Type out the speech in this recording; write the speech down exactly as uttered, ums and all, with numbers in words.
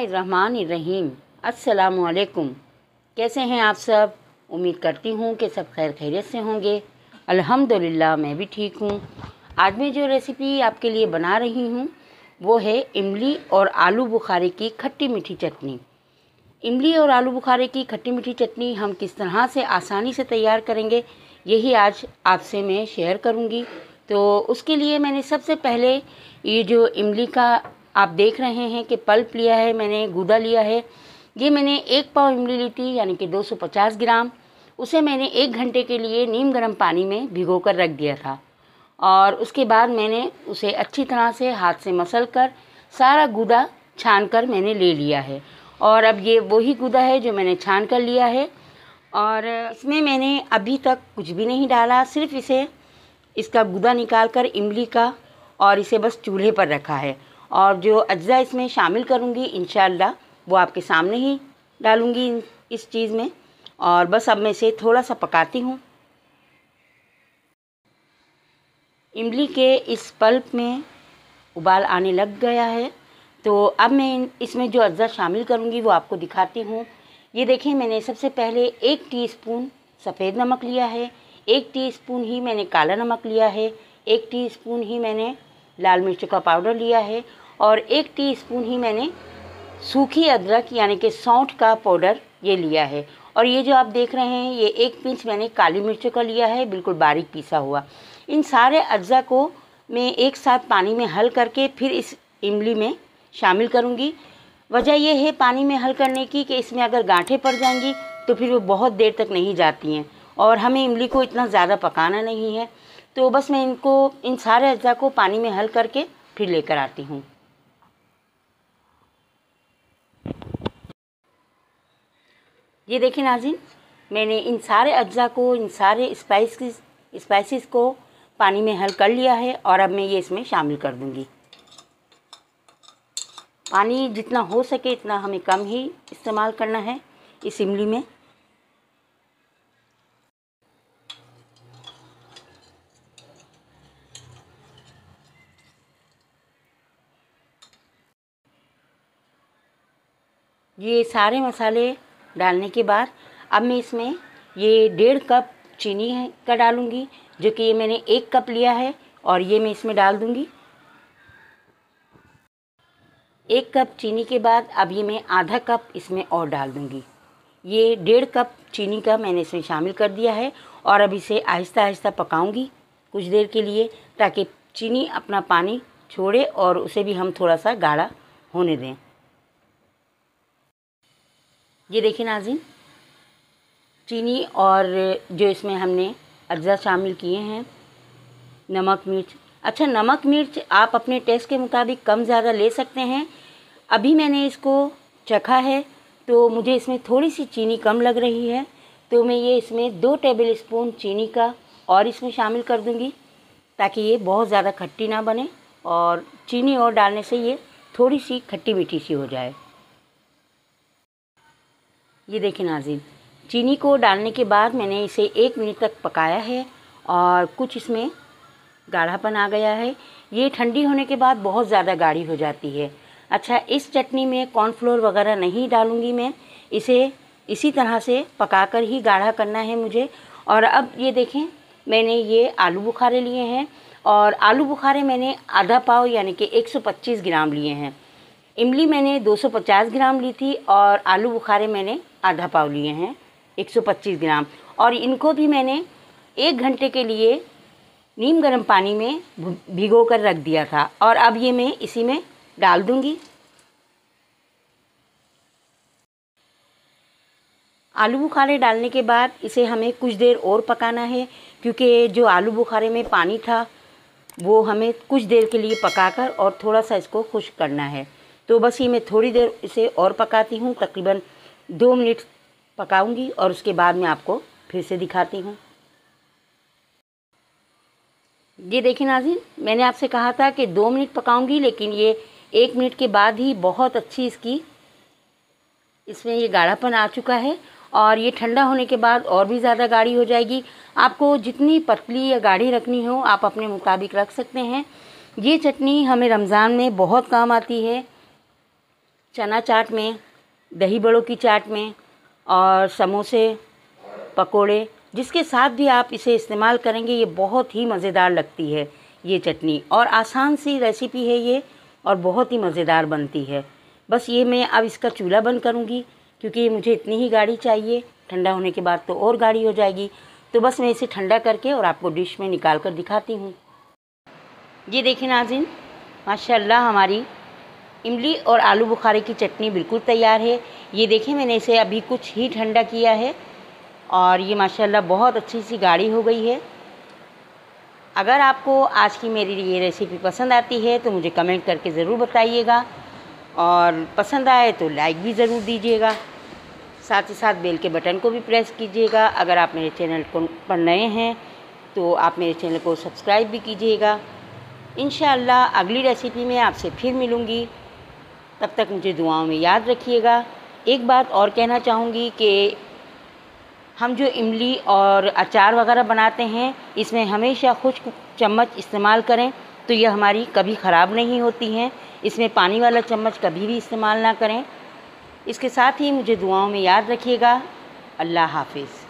बिस्मिल्लाहिर्रहमानिर्रहीम। अस्सलामुअलैकुम। कैसे हैं आप सब? उम्मीद करती हूँ कि सब खैर खैरियत से होंगे। अल्हम्दुलिल्लाह मैं भी ठीक हूँ। आज मैं जो रेसिपी आपके लिए बना रही हूँ वो है इमली और आलू बुखारे की खट्टी मीठी चटनी। इमली और आलू बुखारे की खट्टी मीठी चटनी हम किस तरह से आसानी से तैयार करेंगे यही आज आपसे मैं शेयर करूँगी। तो उसके लिए मैंने सबसे पहले ये जो इमली का आप देख रहे हैं कि पल्प लिया है, मैंने गूदा लिया है। ये मैंने एक पाव इमली ली थी यानी कि दो सौ पचास ग्राम। उसे मैंने एक घंटे के लिए नीम गर्म पानी में भिगो कर रख दिया था और उसके बाद मैंने उसे अच्छी तरह से हाथ से मसल कर सारा गूदा छान कर मैंने ले लिया है। और अब ये वही गूदा है जो मैंने छान कर लिया है और इसमें मैंने अभी तक कुछ भी नहीं डाला, सिर्फ इसे इसका गूदा निकाल कर इमली का और इसे बस चूल्हे पर रखा है। और जो अज्जा इसमें शामिल करूँगी इंशाअल्लाह वो आपके सामने ही डालूँगी इस चीज़ में। और बस अब मैं इसे थोड़ा सा पकाती हूँ। इमली के इस पल्प में उबाल आने लग गया है तो अब मैं इसमें जो अज्जा शामिल करूँगी वो आपको दिखाती हूँ। ये देखें, मैंने सबसे पहले एक टीस्पून सफ़ेद नमक लिया है, एक टीस्पून ही मैंने काला नमक लिया है, एक टीस्पून ही मैंने लाल मिर्च का पाउडर लिया है और एक टीस्पून ही मैंने सूखी अदरक यानी कि सौंठ का पाउडर ये लिया है। और ये जो आप देख रहे हैं ये एक पिंच मैंने काली मिर्च का लिया है, बिल्कुल बारीक पिसा हुआ। इन सारे अज्जा को मैं एक साथ पानी में हल करके फिर इस इमली में शामिल करूँगी। वजह यह है पानी में हल करने की कि इसमें अगर गांठें पड़ जाएंगी तो फिर वो बहुत देर तक नहीं जाती हैं और हमें इमली को इतना ज़्यादा पकाना नहीं है। तो बस मैं इनको इन सारे अज्जा को पानी में हल करके फिर लेकर आती हूँ। ये देखें नाज़रीन, मैंने इन सारे अज्जा को, इन सारे स्पाइस स्पाइसेस को पानी में हल कर लिया है और अब मैं ये इसमें शामिल कर दूँगी। पानी जितना हो सके इतना हमें कम ही इस्तेमाल करना है इस इमली में। ये सारे मसाले डालने के बाद अब मैं इसमें ये डेढ़ कप चीनी है का डालूँगी, जो कि ये मैंने एक कप लिया है और ये मैं इसमें डाल दूँगी। एक कप चीनी के बाद अब ये मैं आधा कप इसमें और डाल दूँगी। ये डेढ़ कप चीनी का मैंने इसमें शामिल कर दिया है और अब इसे आहिस्ता आहिस्ता पकाऊंगी कुछ देर के लिए ताकि चीनी अपना पानी छोड़े और उसे भी हम थोड़ा सा गाढ़ा होने दें। ये देखिए नाज़रीन, चीनी और जो इसमें हमने अज्जा शामिल किए हैं, नमक मिर्च, अच्छा नमक मिर्च आप अपने टेस्ट के मुताबिक कम ज़्यादा ले सकते हैं। अभी मैंने इसको चखा है तो मुझे इसमें थोड़ी सी चीनी कम लग रही है तो मैं ये इसमें दो टेबल स्पून चीनी का और इसमें शामिल कर दूंगी ताकि ये बहुत ज़्यादा खट्टी ना बने और चीनी और डालने से ये थोड़ी सी खट्टी मीठी सी हो जाए। ये देखिए नाज़रीन, चीनी को डालने के बाद मैंने इसे एक मिनट तक पकाया है और कुछ इसमें गाढ़ापन आ गया है। ये ठंडी होने के बाद बहुत ज़्यादा गाढ़ी हो जाती है। अच्छा, इस चटनी में कॉर्नफ्लोर वगैरह नहीं डालूँगी मैं, इसे इसी तरह से पकाकर ही गाढ़ा करना है मुझे। और अब ये देखें, मैंने ये आलू बुखारे लिए हैं और आलू बुखारे मैंने आधा पाव यानी कि एक सौ पच्चीस ग्राम लिए हैं। इमली मैंने दो सौ पचास ग्राम ली थी और आलू बुखारे मैंने आधा पाव लिए हैं एक सौ पच्चीस ग्राम। और इनको भी मैंने एक घंटे के लिए नीम गर्म पानी में भिगो कर रख दिया था और अब ये मैं इसी में डाल दूंगी। आलू बुखारे डालने के बाद इसे हमें कुछ देर और पकाना है क्योंकि जो आलू बुखारे में पानी था वो हमें कुछ देर के लिए पकाकर और थोड़ा सा इसको खुश्क करना है। तो बस ये मैं थोड़ी देर इसे और पकाती हूँ, तकरीबन दो मिनट पकाऊंगी और उसके बाद मैं आपको फिर से दिखाती हूँ। ये देखिए नाज़रीन, मैंने आपसे कहा था कि दो मिनट पकाऊंगी लेकिन ये एक मिनट के बाद ही बहुत अच्छी इसकी इसमें ये गाढ़ापन आ चुका है और ये ठंडा होने के बाद और भी ज़्यादा गाढ़ी हो जाएगी। आपको जितनी पतली या गाढ़ी रखनी हो आप अपने मुताबिक रख सकते हैं। ये चटनी हमें रमज़ान में बहुत काम आती है चना चाट में, दही बड़ों की चाट में और समोसे, पकोड़े, जिसके साथ भी आप इसे इस्तेमाल करेंगे ये बहुत ही मज़ेदार लगती है ये चटनी। और आसान सी रेसिपी है ये और बहुत ही मज़ेदार बनती है। बस ये मैं अब इसका चूल्हा बंद करूँगी क्योंकि मुझे इतनी ही गाढ़ी चाहिए, ठंडा होने के बाद तो और गाढ़ी हो जाएगी। तो बस मैं इसे ठंडा करके और आपको डिश में निकाल कर दिखाती हूँ। ये देखिए नाज़रीन, माशाल्लाह हमारी इमली और आलू बुखारे की चटनी बिल्कुल तैयार है। ये देखिए मैंने इसे अभी कुछ ही ठंडा किया है और ये माशाल्लाह बहुत अच्छी सी गाढ़ी हो गई है। अगर आपको आज की मेरी ये रेसिपी पसंद आती है तो मुझे कमेंट करके ज़रूर बताइएगा और पसंद आए तो लाइक भी ज़रूर दीजिएगा। साथ ही साथ बेल के बटन को भी प्रेस कीजिएगा। अगर आप मेरे चैनल को पर नए हैं तो आप मेरे चैनल को सब्सक्राइब भी कीजिएगा। इंशाअल्लाह अगली रेसिपी में आपसे फिर मिलूँगी। तब तक मुझे दुआओं में याद रखिएगा। एक बात और कहना चाहूँगी कि हम जो इमली और अचार वगैरह बनाते हैं इसमें हमेशा खुश्क चम्मच इस्तेमाल करें तो यह हमारी कभी ख़राब नहीं होती हैं। इसमें पानी वाला चम्मच कभी भी इस्तेमाल ना करें। इसके साथ ही मुझे दुआओं में याद रखिएगा। अल्लाह हाफ़िज़।